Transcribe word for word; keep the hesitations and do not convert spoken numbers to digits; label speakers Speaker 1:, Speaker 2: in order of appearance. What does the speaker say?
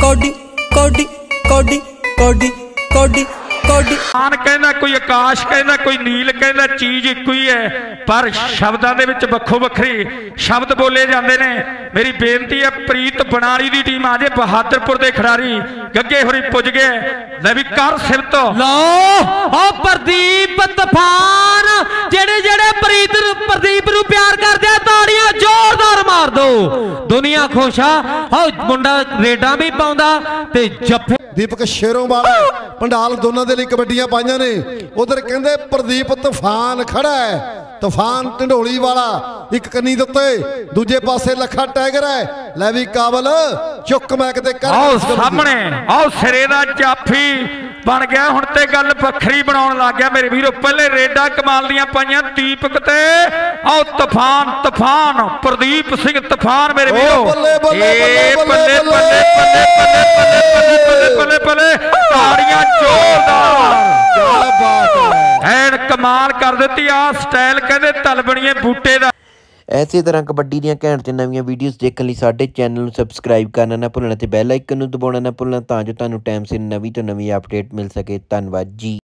Speaker 1: कौडी कौडी कौडी कौडी कौडी कौडी
Speaker 2: आन कहना कोई आकाश कहना कोई नील कहना चीज एक ही है पर शब्दां दे विच वक्खो वखरी शब्द बोले जाते ने। मेरी बेनती है प्रीत बनाली दी टीम आजे बहादुरपुर दे खिडारी गग्गे होरी पुज गए ले भी कर सिफत
Speaker 3: लो ओ प्रदीप तूफान जेड़े जेड़े प्रीत प्रदीप नूं प्यार करदे आ ताड़ियां जोरदार मार दो दुनिया खुश आ मुंडा रेडा भी पाउंदा ते जफ्फे
Speaker 4: दीपक शेरों वाला पंडाल दोनों के लिए कबड्डियां पाइया ने। उधर कहते प्रदीप तूफान खड़ा है तूफान ढंडोली वाला एक कन्नी दे दूजे पासे लखा टाइगर है लै भी काबल चुक मैक ते कर
Speaker 2: आओ सामने आओ सिरे दा जाफी बन गया हुण ते गल वखरी बनाउण लग गया मेरे वीरो। पहले रेडा कमाल दियां पाइयां दीपक ते आओ तूफान तूफान प्रदीप सिंह तूफान मेरे वीरो
Speaker 4: बल्ले बल्ले
Speaker 2: बल्ले बल्ले बल्ले बल्ले बल्ले ताड़ियां जोरदार क्या बात है ऐन कमाल कर दी आ स्टाइल कहते तलबणिए बूटे दा।
Speaker 5: इसे तरह कबड्डी ਦੀਆਂ ਘੈਂਟ ਤੇ ਨਵੀਆਂ ਵੀਡੀਓਜ਼ ਦੇਖਣ ਲਈ ਸਾਡੇ ਚੈਨਲ ਨੂੰ ਸਬਸਕ੍ਰਾਈਬ ਕਰਨਾ ਨਾ ਭੁੱਲਣਾ ਤੇ ਬੈਲ ਆਈਕਨ ਨੂੰ ਦਬਾਉਣਾ ਨਾ ਭੁੱਲਣਾ ਤਾਂ ਜੋ ਤੁਹਾਨੂੰ ਟਾਈਮ ਸਿਰ ਨਵੀਂ ਤੋਂ ਨਵੀਂ ਅਪਡੇਟ ਮਿਲ ਸਕੇ। ਧੰਨਵਾਦ ਜੀ।